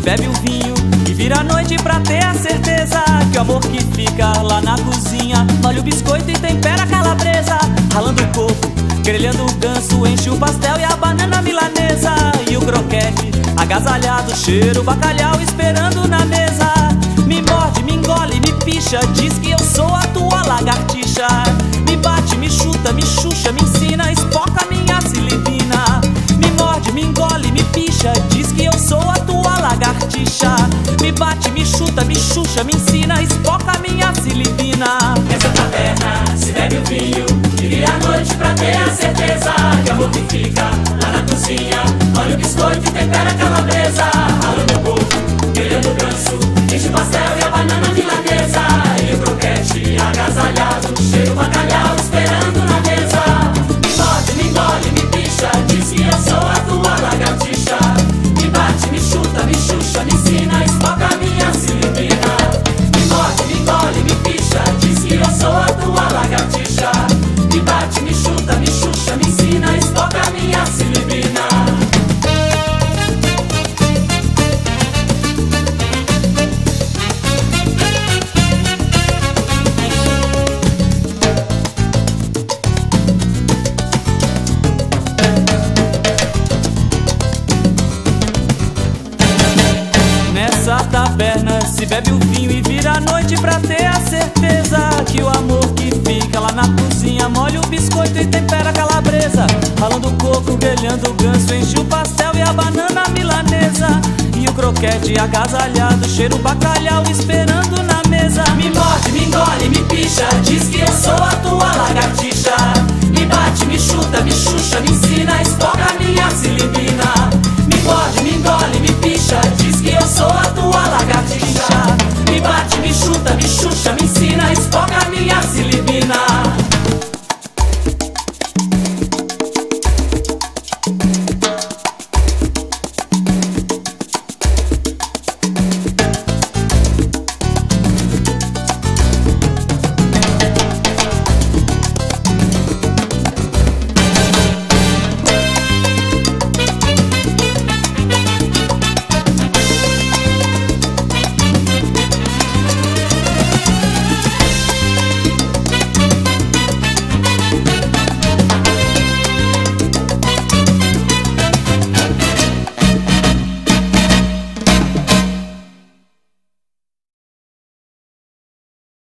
bebe o vinho e vira a noite pra ter a certeza que o amor que fica lá na cozinha molha o biscoito e tempera a calabresa, ralando o coco, grelhando o ganso, enche o pastel e a banana milanesa, e o croquete agasalhado, cheira o bacalhau esperando na mesa. Me morde, me engole, me picha, diz que eu sou a tua lagartixa. Me bate, me chuta, me xuxa, me ensina, espoca minha silivina. Me morde, me engole, me picha, diz que eu sou a tua lagartixa. Me bate, me chuta, me xuxa, me ensina, espoca minha silivina. Nessa taverna se bebe o vinho e vira a noite pra ter a certeza que o amor que fica lá na cozinha molha o biscoito e tempera a calabresa, rala meu povo, grelhando o ganso, enche o pastel e a banana milanesa, e o croquete agasalhado, cheira o bacalhau esperando na mesa. Me morde, me engole, me picha, diz que eu sou a tua lagartixa. Me bate, me chuta, me xuxa, me ensina, espoca minha silivina. Me morde, me engole, me picha, diz que eu sou a tua lagartixa. Me bate, me chuta, me xuxa, me ensina, espoca minha silivina. Nessa taverna se bebe o vinho e vira a noite pra ter a certeza que o amor que fica lá na cozinha molha o biscoito e tempera a calabresa, ralando o coco, grelhando o ganso, enche o pastel e a banana milanesa, e o croquete agasalhado, cheira o bacalhau esperando na mesa. Me morde, me engole, me picha, diz que eu sou a tua lagartixa.